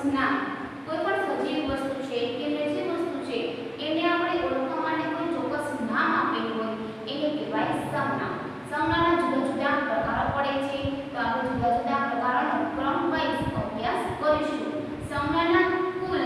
નામ કોઈ પણ સજીવ વસ્તુ છે કે નિર્જીવ વસ્તુ છે એને આપણે ઓળખવા માટે કોઈ ચોક્કસ નામ આપેલું હોય એને કહેવાય સંજ્ઞા. સંજ્ઞાના જુદા જુદા પ્રકારો પડે છે તો આપણે જુદા જુદા પ્રકારોનો ક્રમ વાઇઝ અભ્યાસ કરીશું. સંજ્ઞાના કુલ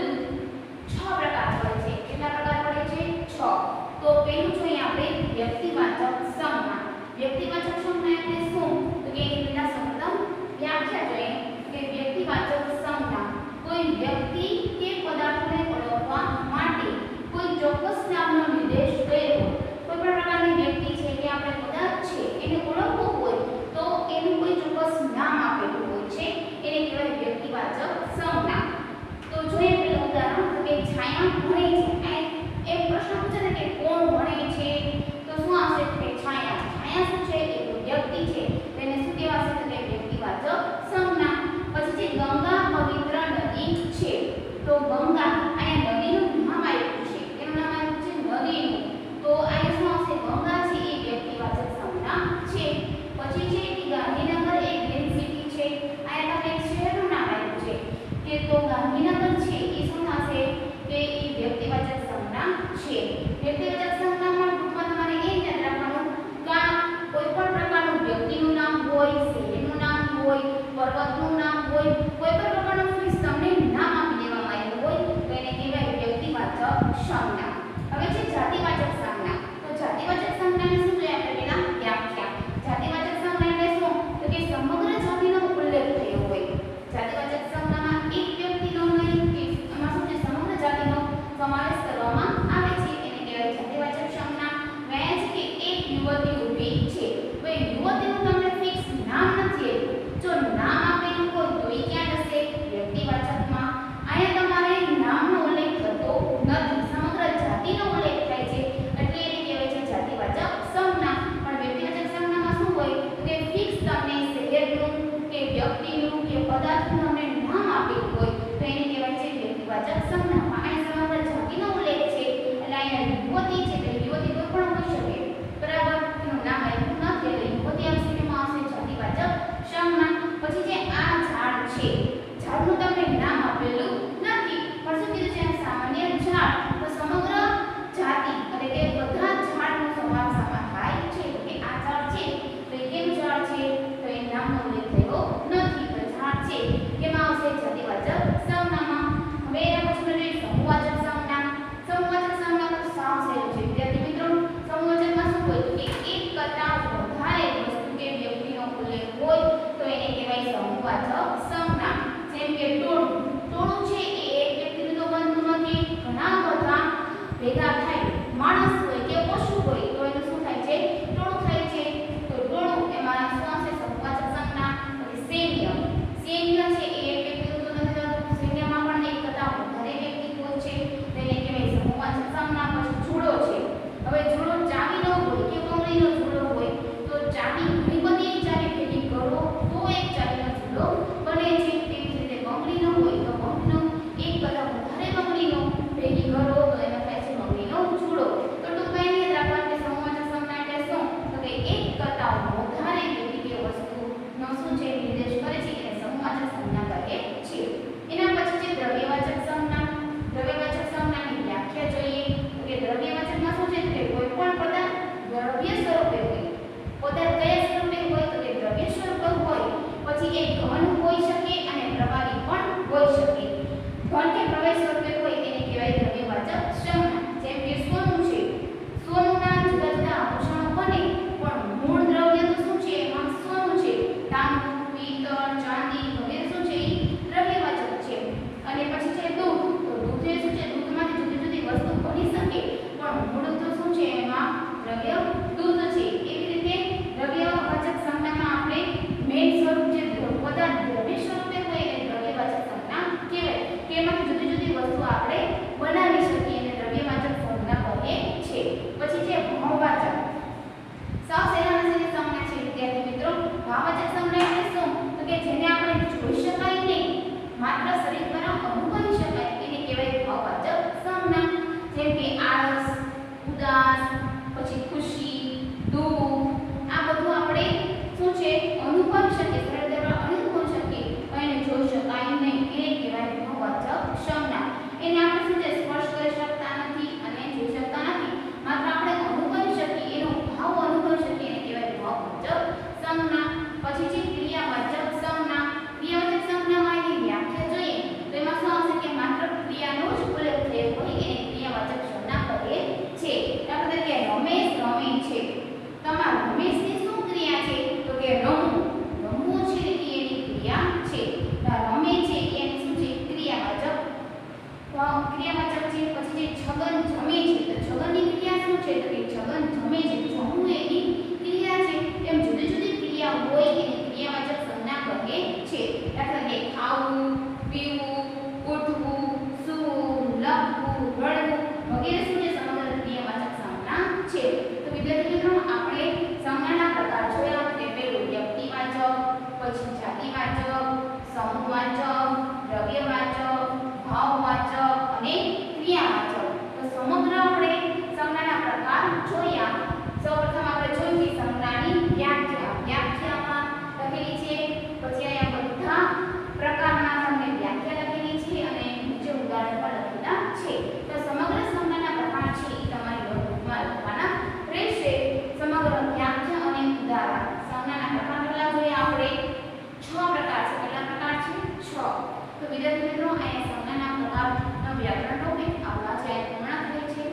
6 પ્રકાર પડે છે. કેટલા પ્રકાર પડે છે? 6. તો પહેલું જોઈએ આપણે વ્યક્તિવાચક સંજ્ઞા. વ્યક્તિવાચક સંજ્ઞા એટલે શું? તો કે એના સૌપ્રથમ વ્યાખ્યા જોઈએ કે વ્યક્તિવાચક સંજ્ઞા કોઈ વ્યક્તિ કે પદાર્થને ઓળખવા માટે કોઈ ચોક્કસ નામનો નિર્દેશ કર્યો. કોઈ પણ પ્રકારની વ્યક્તિ છે કે આપણે પદાર્થ છે એને ઓળખવું હોય તો એનું કોઈ ચોક્કસ નામ આપેલું હોય છે એને કહેવાય વ્યક્તિવાચક સંજ્ઞા. તો જોઈએ પેલું ઉદાહરણ કે છાયા ભણે છે. એક પ્રશ્ન પૂછે ને કે કોણ ભણે છે તો શું આવશે? કે છાયા. છાયા શું છે? એ વ્યક્તિ છે. તેને શું કહેવાશે? તો કે વ્યક્તિવાચક સંજ્ઞા. પછી જે ગંગા પવિત્ર નદી છે તો ગંગા અહીંયા નદીનું નામ આપ્યું છે. કેનું નામ આપ્યું છે? નદીનું. તો અહીંયા શું આવશે? ગંગા છે એ વ્યક્તિવાચક સંજ્ઞા છે. પછી છે કે ગાંધીનગર એ ગ્રીન સિટી છે. અહીંયા તમને એક શહેરનું નામ આપ્યું છે કે તો ગાંધીનગર છે એ શું થશે? કે એ વ્યક્તિવાચક સંજ્ઞા છે. વ્યક્તિવાચક સંજ્ઞામાં ટૂંકમાં તમારે એ યાદ રાખવાનું કે કોઈ પણ પ્રકારનું વ્યક્તિનું નામ હોય, શહેરનું નામ હોય, પર્વતનું નામ હોય, કોઈ પણ પ્રકારનું ફિક્સ તમને નામ આપી દેવામાં આવ્યું હોય તો એને કહેવાય વ્યક્તિવાચક સંજ્ઞા. હવે છે જાતિવાચક સંજ્ઞા. તો જાતિવાચક સંજ્ઞાને શું જોઈએ આપણે પહેલા વ્યાખ્યા. જાતિવાચક સંજ્ઞા એટલે શું? તો કે સમગ્ર જાતિનો ઉલ્લેખ થયો હોય. જાતિવાચક સંજ્ઞામાં એક વ્યક્તિનો નહીં કે એમાં શું છે? સમગ્ર જાતિનો સમાવેશ કરવામાં આવે છે એને કહેવાય જાતિવાચક સંજ્ઞા. વયા છે કે એક યુવતી ઊભી છે. તો એ યુવતીનું તમને ફિક્સ નામ નથી આપ્યું. જો નામ આપેલું હોય તો એ ક્યાં જશે? વ્યક્તિવાચકમાં. અહીંયા તમારે નામનો ઉલ્લેખ થતો નથી, સમગ્ર જાતિનો ઉલ્લેખ થાય છે એટલે એને કહેવાય છે જાતિવાચક સંજ્ઞા. પણ વ્યક્તિવાચક સંજ્ઞામાં શું હોય તો કે ફિક્સ તમને શહેરનું કે વ્યક્તિનું કે પદાર્થનું તમને નામ આપેલું હોય તો એને કહેવાય છે વ્યક્તિવાચક સંજ્ઞામાં. અહીંયા સમગ્ર જાતિનો ઉલ્લેખ છે એટલે અહીંયા યુવતી છે એટલે યુવતી કોઈ પણ હોઈ શકે, બરાબર? એનું નામ આપ્યું નથી એટલે યુવતી આવશે. એમાં આવશે જાતિવાચક સંજ્ઞા. પછી જે આ ઝાડ છે, ઝાડનું તમને નામ આપેલું નથી પણ શું કીધું છે? સામાન્ય ઝાડ.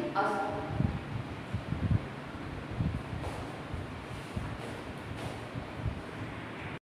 અસ્તુ.